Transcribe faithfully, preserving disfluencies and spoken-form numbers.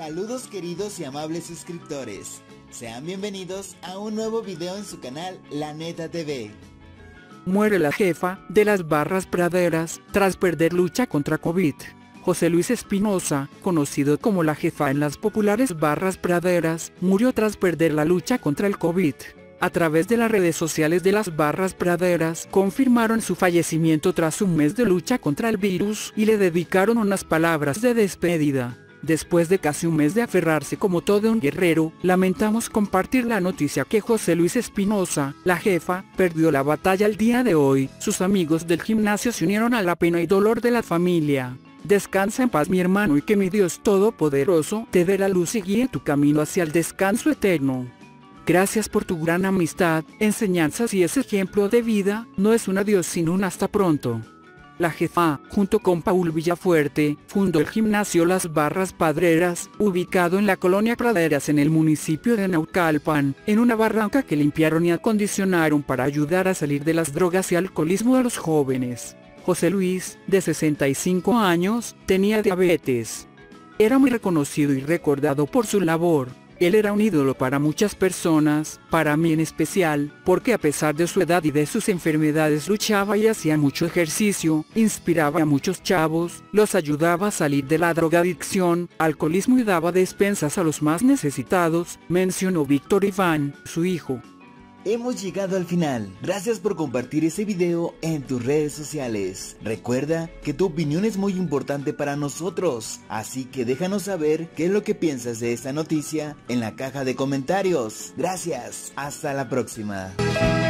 Saludos queridos y amables suscriptores, sean bienvenidos a un nuevo video en su canal La Neta T V. Muere la jefa de las Barras Praderas tras perder lucha contra COVID. José Luis Espinosa, conocido como la jefa en las populares Barras Praderas, murió tras perder la lucha contra el COVID. A través de las redes sociales de las Barras Praderas, confirmaron su fallecimiento tras un mes de lucha contra el virus y le dedicaron unas palabras de despedida. Después de casi un mes de aferrarse como todo un guerrero, lamentamos compartir la noticia que José Luis Espinosa, la jefa, perdió la batalla el día de hoy. Sus amigos del gimnasio se unieron a la pena y dolor de la familia. Descansa en paz, mi hermano, y que mi Dios Todopoderoso te dé la luz y guíe tu camino hacia el descanso eterno. Gracias por tu gran amistad, enseñanzas y ese ejemplo de vida. No es un adiós sino un hasta pronto. La jefa, junto con Paul Villafuerte, fundó el gimnasio Las Barras Praderas, ubicado en la colonia Praderas en el municipio de Naucalpan, en una barranca que limpiaron y acondicionaron para ayudar a salir de las drogas y alcoholismo a los jóvenes. José Luis, de sesenta y cinco años, tenía diabetes. Era muy reconocido y recordado por su labor. Él era un ídolo para muchas personas, para mí en especial, porque a pesar de su edad y de sus enfermedades luchaba y hacía mucho ejercicio, inspiraba a muchos chavos, los ayudaba a salir de la drogadicción, alcoholismo y daba despensas a los más necesitados, mencionó Víctor Iván, su hijo. Hemos llegado al final. Gracias por compartir ese video en tus redes sociales. Recuerda que tu opinión es muy importante para nosotros, así que déjanos saber qué es lo que piensas de esta noticia en la caja de comentarios. Gracias, hasta la próxima.